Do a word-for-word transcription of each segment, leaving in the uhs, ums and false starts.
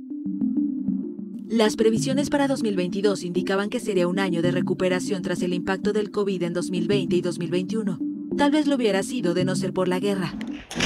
Las previsiones para dos mil veintidós indicaban que sería un año de recuperación tras el impacto del COVID en dos mil veinte y dos mil veintiuno. Tal vez lo hubiera sido de no ser por la guerra.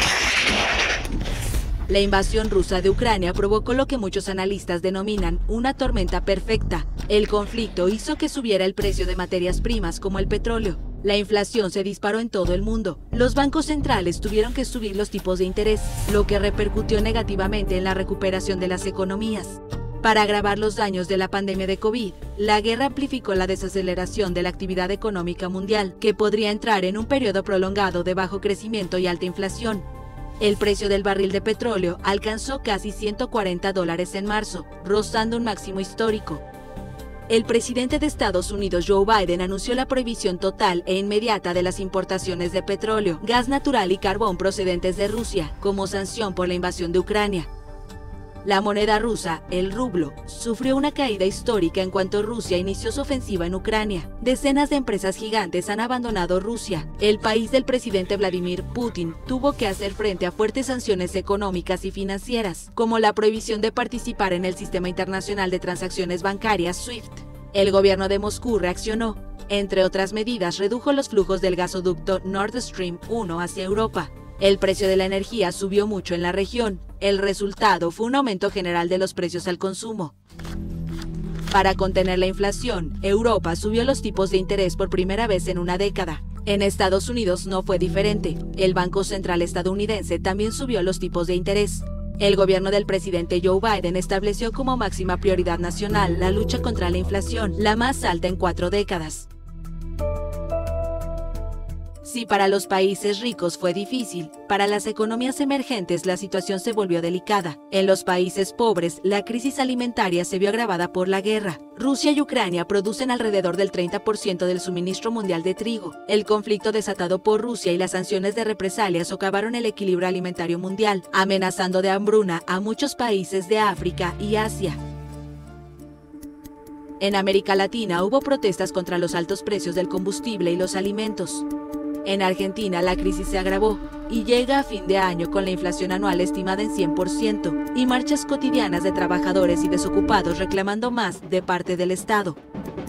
La invasión rusa de Ucrania provocó lo que muchos analistas denominan una tormenta perfecta. El conflicto hizo que subiera el precio de materias primas como el petróleo. La inflación se disparó en todo el mundo. Los bancos centrales tuvieron que subir los tipos de interés, lo que repercutió negativamente en la recuperación de las economías. Para agravar los daños de la pandemia de COVID, la guerra amplificó la desaceleración de la actividad económica mundial, que podría entrar en un periodo prolongado de bajo crecimiento y alta inflación. El precio del barril de petróleo alcanzó casi ciento cuarenta dólares en marzo, rozando un máximo histórico. El presidente de Estados Unidos, Joe Biden, anunció la prohibición total e inmediata de las importaciones de petróleo, gas natural y carbón procedentes de Rusia, como sanción por la invasión de Ucrania. La moneda rusa, el rublo, sufrió una caída histórica en cuanto Rusia inició su ofensiva en Ucrania. Decenas de empresas gigantes han abandonado Rusia. El país del presidente Vladimir Putin tuvo que hacer frente a fuertes sanciones económicas y financieras, como la prohibición de participar en el Sistema Internacional de Transacciones Bancarias SWIFT. El gobierno de Moscú reaccionó. Entre otras medidas, redujo los flujos del gasoducto Nord Stream uno hacia Europa. El precio de la energía subió mucho en la región. El resultado fue un aumento general de los precios al consumo. Para contener la inflación, Europa subió los tipos de interés por primera vez en una década. En Estados Unidos no fue diferente. El Banco Central estadounidense también subió los tipos de interés. El gobierno del presidente Joe Biden estableció como máxima prioridad nacional la lucha contra la inflación, la más alta en cuatro décadas. Si para los países ricos fue difícil, para las economías emergentes la situación se volvió delicada. En los países pobres, la crisis alimentaria se vio agravada por la guerra. Rusia y Ucrania producen alrededor del treinta por ciento del suministro mundial de trigo. El conflicto desatado por Rusia y las sanciones de represalia socavaron el equilibrio alimentario mundial, amenazando de hambruna a muchos países de África y Asia. En América Latina hubo protestas contra los altos precios del combustible y los alimentos. En Argentina la crisis se agravó y llega a fin de año con la inflación anual estimada en cien por ciento y marchas cotidianas de trabajadores y desocupados reclamando más de parte del Estado.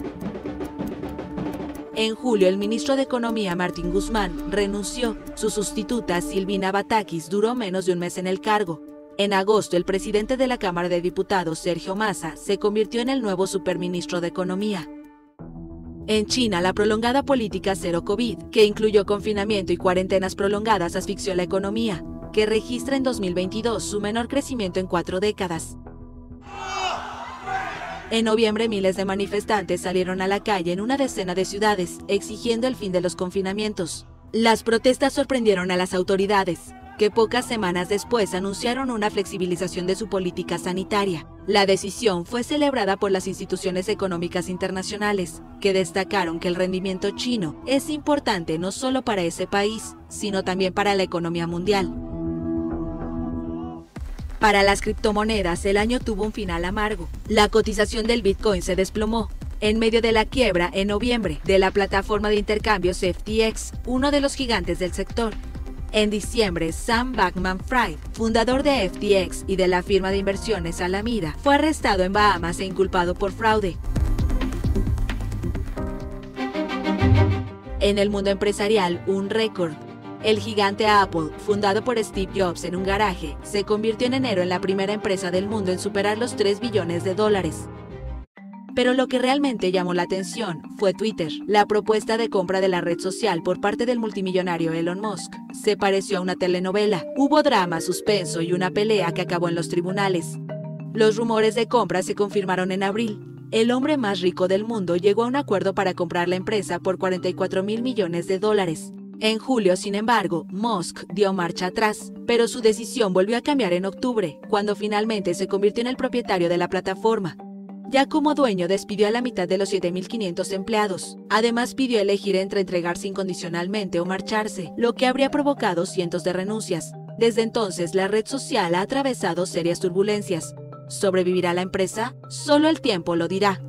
En julio, el ministro de Economía, Martín Guzmán, renunció. Su sustituta, Silvina Batakis, duró menos de un mes en el cargo. En agosto, el presidente de la Cámara de Diputados, Sergio Massa, se convirtió en el nuevo superministro de Economía. En China, la prolongada política cero COVID, que incluyó confinamiento y cuarentenas prolongadas, asfixió la economía, que registra en dos mil veintidós su menor crecimiento en cuatro décadas. En noviembre, miles de manifestantes salieron a la calle en una decena de ciudades, exigiendo el fin de los confinamientos. Las protestas sorprendieron a las autoridades, que pocas semanas después anunciaron una flexibilización de su política sanitaria. La decisión fue celebrada por las instituciones económicas internacionales, que destacaron que el rendimiento chino es importante no solo para ese país, sino también para la economía mundial. Para las criptomonedas, el año tuvo un final amargo. La cotización del Bitcoin se desplomó en medio de la quiebra en noviembre de la plataforma de intercambios F T X, uno de los gigantes del sector. En diciembre, Sam Bankman-Fried, fundador de F T X y de la firma de inversiones Alameda, fue arrestado en Bahamas e inculpado por fraude. En el mundo empresarial, un récord. El gigante Apple, fundado por Steve Jobs en un garaje, se convirtió en enero en la primera empresa del mundo en superar los tres billones de dólares. Pero lo que realmente llamó la atención fue Twitter. La propuesta de compra de la red social por parte del multimillonario Elon Musk se pareció a una telenovela. Hubo drama, suspenso y una pelea que acabó en los tribunales. Los rumores de compra se confirmaron en abril. El hombre más rico del mundo llegó a un acuerdo para comprar la empresa por cuarenta y cuatro mil millones de dólares. En julio, sin embargo, Musk dio marcha atrás, pero su decisión volvió a cambiar en octubre, cuando finalmente se convirtió en el propietario de la plataforma. Ya como dueño, despidió a la mitad de los siete mil quinientos empleados. Además, pidió elegir entre entregarse incondicionalmente o marcharse, lo que habría provocado cientos de renuncias. Desde entonces, la red social ha atravesado serias turbulencias. ¿Sobrevivirá la empresa? Solo el tiempo lo dirá.